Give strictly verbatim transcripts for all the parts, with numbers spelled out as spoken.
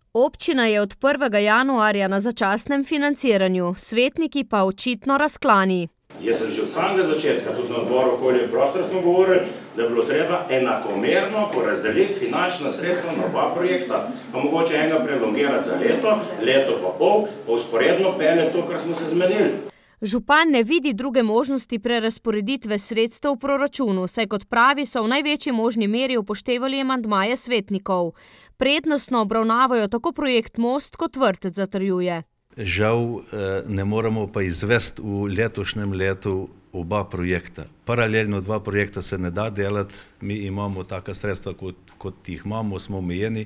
Občina je od prvega januarja na začasnem financiranju, svetniki pa očitno razklani. Jaz sem že od samega začetka, tudi na odboru okolje in prostor smo govorili, da je bilo treba enakomerno porazdeliti finančna sredstva na dva projekta, pa mogoče enega prelongirati za leto, leto pa pol, pa vzporedno peljati to, kar smo se zmenili. Župan ne vidi druge možnosti prerazporeditve sredstev v proračunu, saj kot pravi so v največji možni meri upoštevali amandmaje svetnikov. Prednostno obravnavajo tako projekt Most kot vrtec, zatrjuje. Žal ne moremo pa izvesti v letošnjem letu oba projekta. Paralelno dva projekta se ne da delati, mi imamo taka sredstva, kot, kot jih imamo, smo omejeni.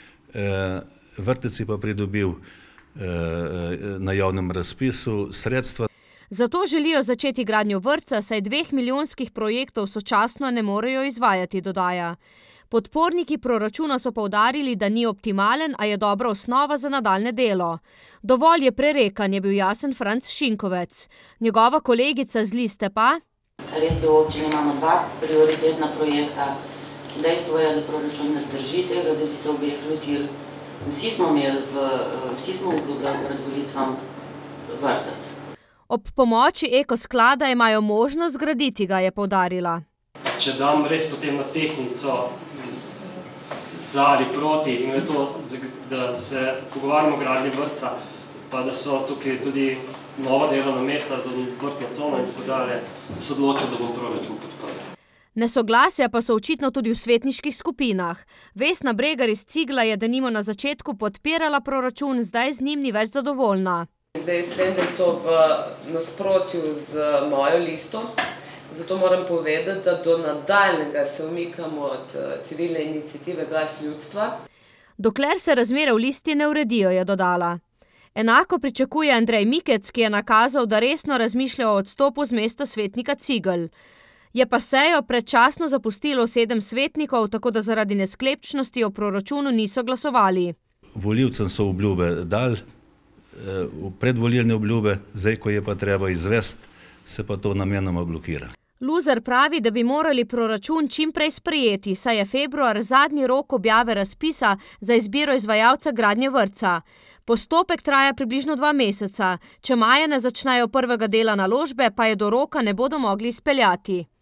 Vrtec je pa pridobil na javnem razpisu sredstva. Zato želijo začeti gradnjo vrtca, saj dveh milijonskih projektov sočasno ne morejo izvajati, dodaja. Podporniki proračuna so poudarili, da ni optimalen, a je dobra osnova za nadaljne delo. Dovolj je prerekan, je bil jasen Franc Šinkovec. Njegova kolegica z liste pa? Res je, v občini imamo dva prioritetna projekta. Dejstvo je, da proračun ne zdrži tega, da bi se obeh lotili. Vsi smo imeli, v, vsi smo obljubljali pred volitvam vrtec. Ob pomoči ekosklada imajo možnost zgraditi ga, je poudarila. Če dam res potem na tehtnico za ali proti in je to, da se pogovarjamo o gradnji vrtca, pa da so tukaj tudi nova delovna mesta za vrtno cono in tako dalje, da se odločil, da bom proračun podprl. Nesoglasja pa so očitno tudi v svetniških skupinah. Vesna Bregar iz Cigla je denimo na začetku podpirala proračun, zdaj z njim ni več zadovoljna. Zdaj svem, da je to v nasprotju z mojo listo. Zato moram povedati, da do nadaljnega se umikamo od civilne iniciative Glas ljudstva. Dokler se razmere v listi ne uredijo, je dodala. Enako pričakuje Andrej Mikec, ki je nakazal, da resno razmišlja o odstopu z mesta svetnika Cigl. Je pa sejo predčasno zapustilo sedem svetnikov, tako da zaradi nesklepčnosti o proračunu niso glasovali. Volivcem so obljube dali, predvolilne obljube, zdaj, ko je pa treba izvesti, se pa to namenoma blokira. Luzer pravi, da bi morali proračun čim prej sprejeti, saj je februar zadnji rok objave razpisa za izbiro izvajalca gradnje vrtca. Postopek traja približno dva meseca. Če maja ne začnejo prvega dela naložbe, pa je do roka ne bodo mogli izpeljati.